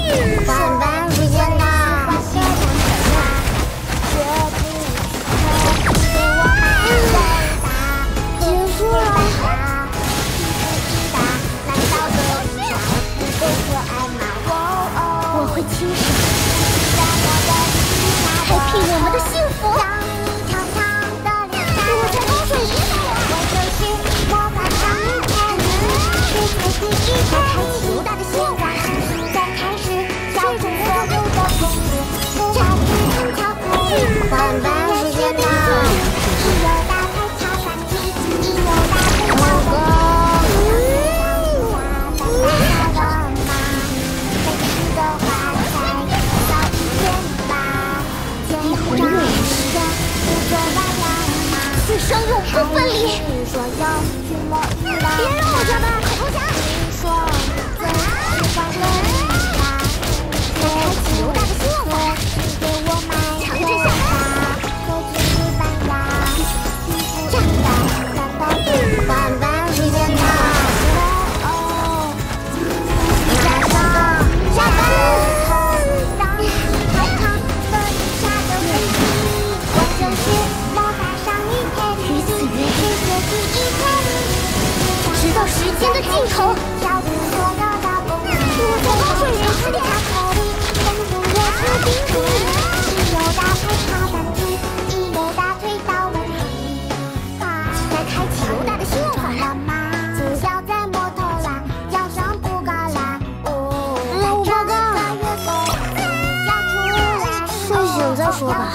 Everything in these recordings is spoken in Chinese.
上班时间到，结束了。我会清醒，开辟我们的幸福。我在高水平。再开启大的现在，再开始小众所有的公路，加速跳步，上班时间到。只有打开茶饭机，只有打开小公一回热时，此生永不分离。别让我加班，投降！再开启犹大的希望吧，强制下班。上班时间到，下班，下班。直到时间的尽头，我在高水平时点。再开启犹大的希望吧。我报告。睡醒再说吧。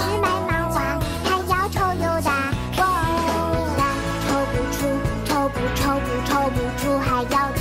抽不出，还要。